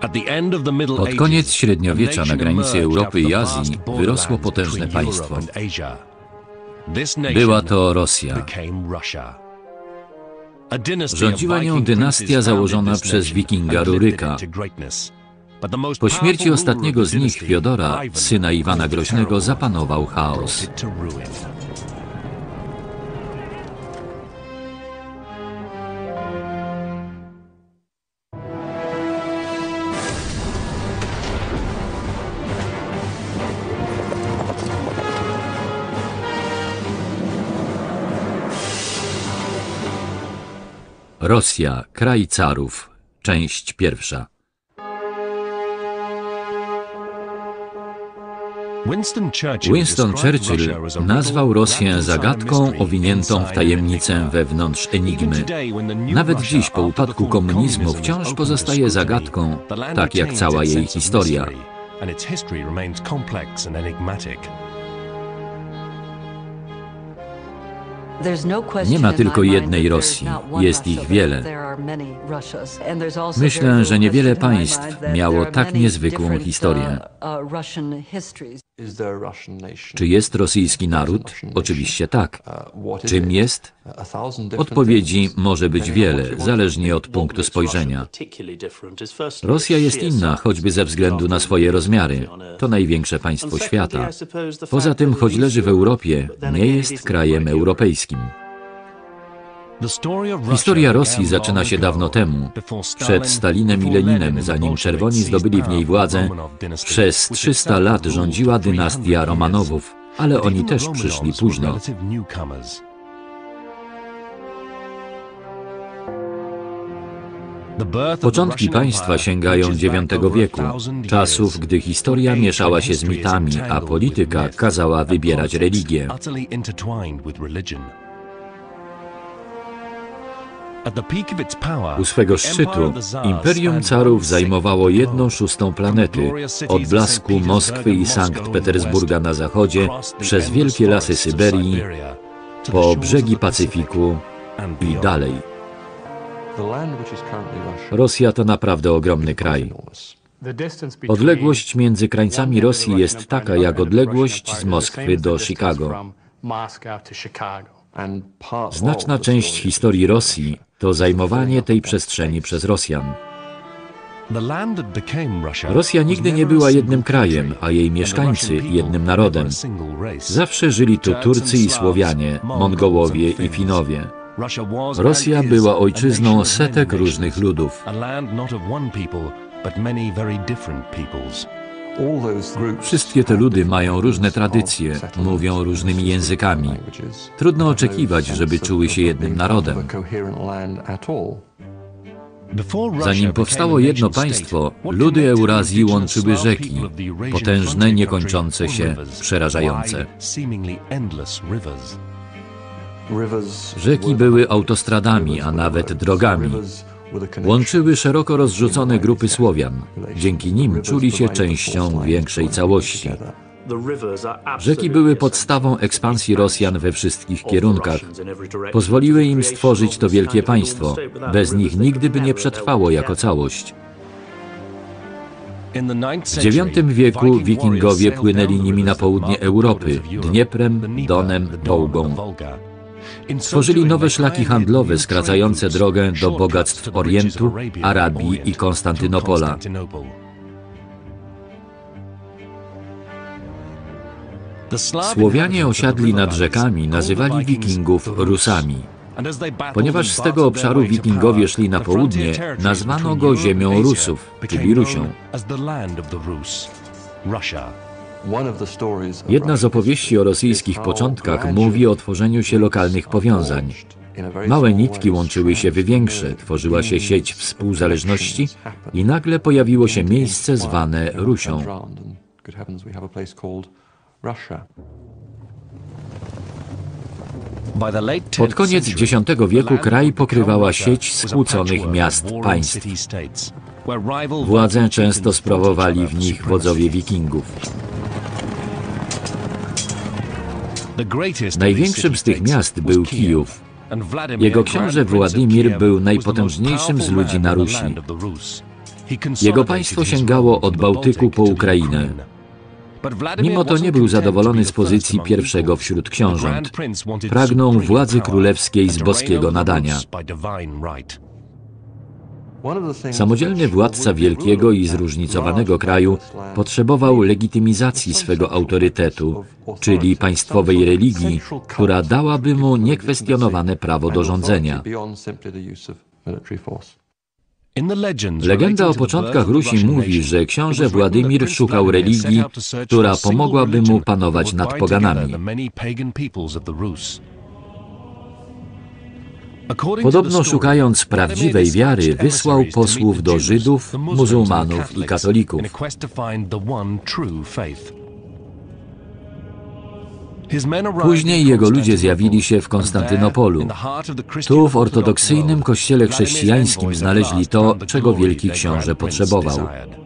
Pod koniec średniowiecza na granicy Europy i Azji wyrosło potężne państwo. Była to Rosja. Rządziła nią dynastia założona przez wikinga Ruryka. Po śmierci ostatniego z nich, Fiodora, syna Iwana Groźnego, zapanował chaos. Rosja, kraj carów. Część pierwsza. Winston Churchill nazwał Rosję zagadką owiniętą w tajemnicę wewnątrz enigmy. Nawet dziś, po upadku komunizmu, wciąż pozostaje zagadką, tak jak cała jej historia. Nie ma tylko jednej Rosji, jest ich wiele. Myślę, że niewiele państw miało tak niezwykłą historię. Czy jest rosyjski naród? Oczywiście tak. Czym jest? Odpowiedzi może być wiele, zależnie od punktu spojrzenia. Rosja jest inna, choćby ze względu na swoje rozmiary. To największe państwo świata. Poza tym, choć leży w Europie, nie jest krajem europejskim. Historia Rosji zaczyna się dawno temu, przed Stalinem i Leninem, zanim czerwoni zdobyli w niej władzę. Przez 300 lat rządziła dynastia Romanowów, ale oni też przyszli późno. Początki państwa sięgają IX wieku, czasów, gdy historia mieszała się z mitami, a polityka kazała wybierać religię. U swego szczytu Imperium Carów zajmowało 1/6 planety, od blasku Moskwy i Sankt Petersburga na zachodzie, przez wielkie lasy Syberii, po brzegi Pacyfiku i dalej. Rosja to naprawdę ogromny kraj. Odległość między krańcami Rosji jest taka jak odległość z Moskwy do Chicago. Znaczna część historii Rosji to zajmowanie tej przestrzeni przez Rosjan. Rosja nigdy nie była jednym krajem, a jej mieszkańcy jednym narodem. Zawsze żyli tu Turcy i Słowianie, Mongołowie i Finowie. Rosja była ojczyzną setek różnych ludów. Wszystkie te ludy mają różne tradycje, mówią różnymi językami. Trudno oczekiwać, żeby czuły się jednym narodem. Zanim powstało jedno państwo, ludy Eurazji łączyły rzeki, potężne, niekończące się, przerażające. Rzeki były autostradami, a nawet drogami. Łączyły szeroko rozrzucone grupy Słowian. Dzięki nim czuli się częścią większej całości. Rzeki były podstawą ekspansji Rosjan we wszystkich kierunkach. Pozwoliły im stworzyć to wielkie państwo. Bez nich nigdy by nie przetrwało jako całość. W IX wieku wikingowie płynęli nimi na południe Europy, Dnieprem, Donem, Wołgą. Tworzyli nowe szlaki handlowe skracające drogę do bogactw Orientu, Arabii i Konstantynopola. Słowianie osiadli nad rzekami nazywali wikingów Rusami. Ponieważ z tego obszaru wikingowie szli na południe, nazwano go ziemią Rusów, czyli Rusią. Jedna z opowieści o rosyjskich początkach mówi o tworzeniu się lokalnych powiązań. Małe nitki łączyły się w większe, tworzyła się sieć współzależności i nagle pojawiło się miejsce zwane Rusią. Pod koniec X wieku kraj pokrywała sieć skłóconych miast-państw. Władzę często sprawowali w nich wodzowie wikingów. Największym z tych miast był Kijów. Jego książę Władimir był najpotężniejszym z ludzi na Rusi. Jego państwo sięgało od Bałtyku po Ukrainę. Mimo to nie był zadowolony z pozycji pierwszego wśród książąt. Pragnął władzy królewskiej z boskiego nadania. Samodzielny władca wielkiego i zróżnicowanego kraju potrzebował legitymizacji swego autorytetu, czyli państwowej religii, która dałaby mu niekwestionowane prawo do rządzenia. Legenda o początkach Rusi mówi, że książę Władimir szukał religii, która pomogłaby mu panować nad poganami. Podobno szukając prawdziwej wiary, wysłał posłów do Żydów, muzułmanów i katolików. Później jego ludzie zjawili się w Konstantynopolu. Tu w ortodoksyjnym kościele chrześcijańskim znaleźli to, czego wielki książę potrzebował.